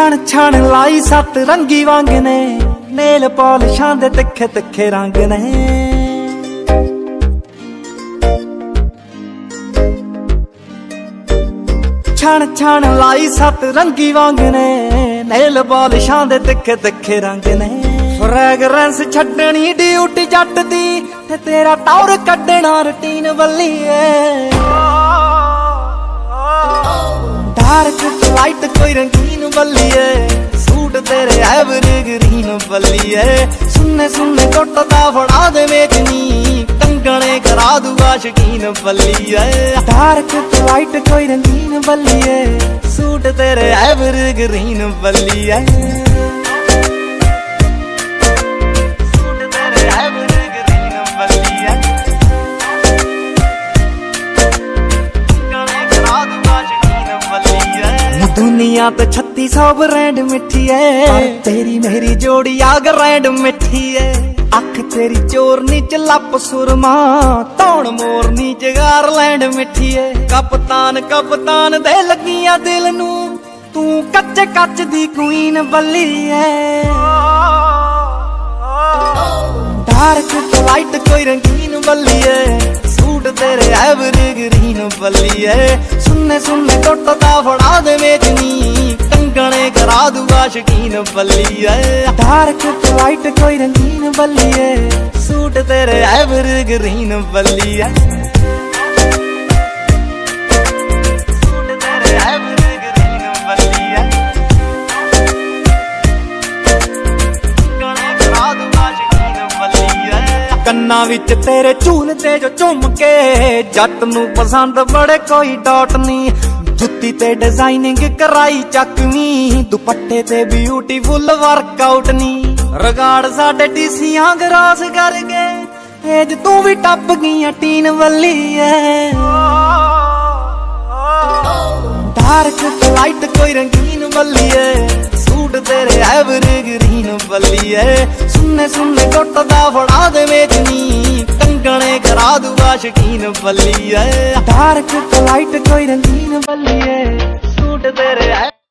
छण छण लाई सत रंगी वांग ने, नेल पॉलिशां दे तिखे तिखे रंग ने। छण छण लाई सत रंगी वांग ने, नेल पॉलिशां दे तिखे तिखे रंग ने। फ्रैगरेंस छड्डनी ड्यूटी जट दी, ते तेरा टौर कड्डना रूटीन बल्लीए। डार्क ते लाइट कोई रंगीन बल्लीए, सूट तेरे एवरग्रीन बल्लीए। सुन्ने सुन्ने टुटदा फड़ा दे मेचनी, कंगने करा दूगा शकीन बल्लीए। डार्क ते लाइट कोई रंगीन बल्लीए, सूट तेरे एवरग्रीन बल्लीए। दुनिया तो 3600 ब्रांड मिठी है, पर तेरी मेरी जोड़ी आग रैंड मिठी है। अख तेरी चोरनी च लप सुरमा, तौण मोरनी च गारलैंड मिठी है। कप्तान कप्तान दे लगिया दिल नू, तू कच्चे कच दी क्वीन बल्ली है। डार्क ते लाइट कोई रंगीन बल्ली है, सूट तेरे एवरग्रीन बल्ली है। सुन्ने सुन्ने टुटदा फड़ा दे मेचनी, कंगने करा दूगा शकीन बल्ली है। डार्क ते लाइट कोई रंगीन बल्ली है, सूट तेरे एवरग्रीन बल्ली है। कन्ना विच तेरे झूलते जो झुमके, जट नू पसंद बड़े कोई डॉट नी। जुत्ती ते डिजाइनिंग कराई चकवी, दुपट्टे ते ब्यूटीफुल वर्कआउट नी। रिगार्ड साडे डीसियां ग्रास कर गए, एज तू भी टप गई टीन बल्ली है। डार्क ते लाइट कोई रंगीन बल्ली है, सूट तेरे एवरग्रीन बल्ली है। सुन्ने सुन्ने टुटदा फड़ा दे मेचनी, कंगने करा दूगा शकीन बल्ली है। डार्क ते लाइट कोई रंगीन बल्ली है, सूट तेरे